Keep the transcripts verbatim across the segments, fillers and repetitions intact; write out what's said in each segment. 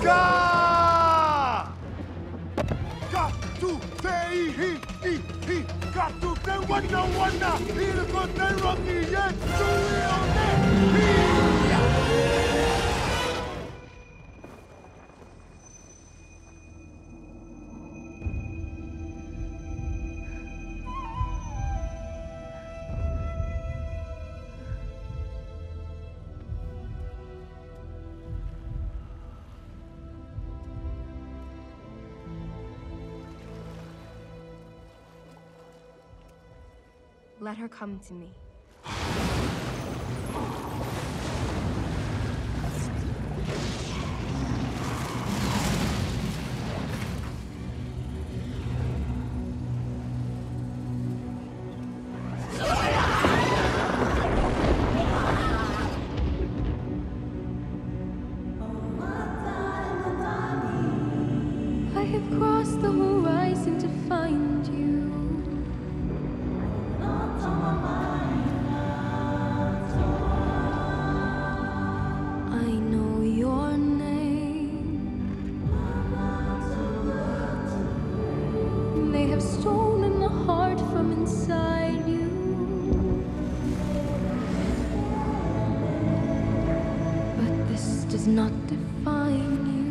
Ka! Ka tu te hi hi hi ka tu te wana wana hi ko te rangi ye tu o ne hi. Let her come to me. I have crossed the horizon to find you. I know your name. They have stolen the heart from inside you. But this does not define you.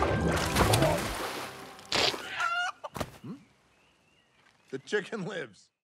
The chicken lives.